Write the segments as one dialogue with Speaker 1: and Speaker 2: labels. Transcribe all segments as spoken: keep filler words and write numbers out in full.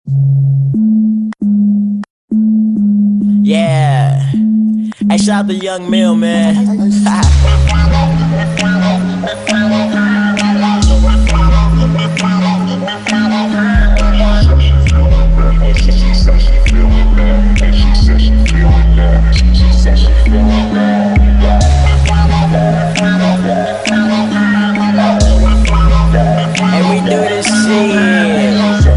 Speaker 1: Yeah. Hey, shout out to Young Mill, man. And we do this shit.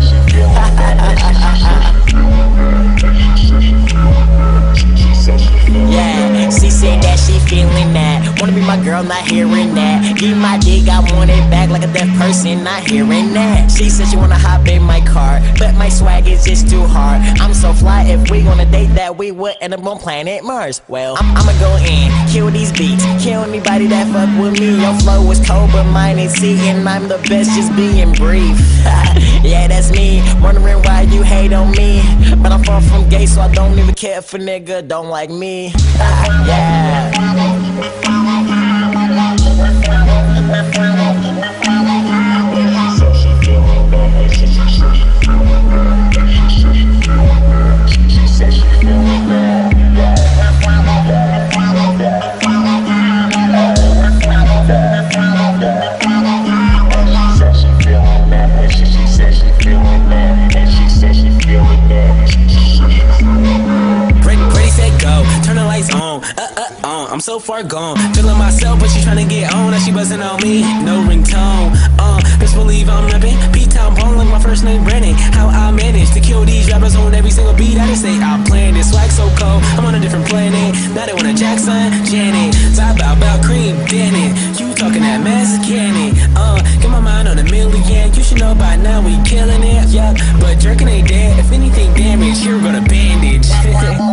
Speaker 1: Yeah, she said that she feeling that. Wanna be my girl, not hearing that. Give my dick, I want it back like a deaf person, not hearing that. She said she wanna hop in my car, but my swag is just too hard. I'm so fly, if we on a date that we would end up on planet Mars. Well, I'm, I'ma go in, kill these beats, kill anybody that fuck with me. Your flow is cold, but mine is heat, and I'm the best, just being brief. Yeah, that's me, wondering why you hate on me. But I'm far from gay, so I don't even care if a nigga don't like me. Yeah.
Speaker 2: I'm so far gone, feeling myself, but she tryna get on. Now she buzzing on me, no ringtone. Uh, best believe I'm rapping. P-Town Pong like my first name Brennan. How I manage to kill these rappers on every single beat. I just say I'm playing this swag so cold. I'm on a different planet. Now they wanna Jackson, Janet. Top out, about cream, Danny. You talking that mess, cannon. Uh, get my mind on a million. You should know by now we killing it, yeah. But jerking ain't dead. If anything damaged, here go to bandage.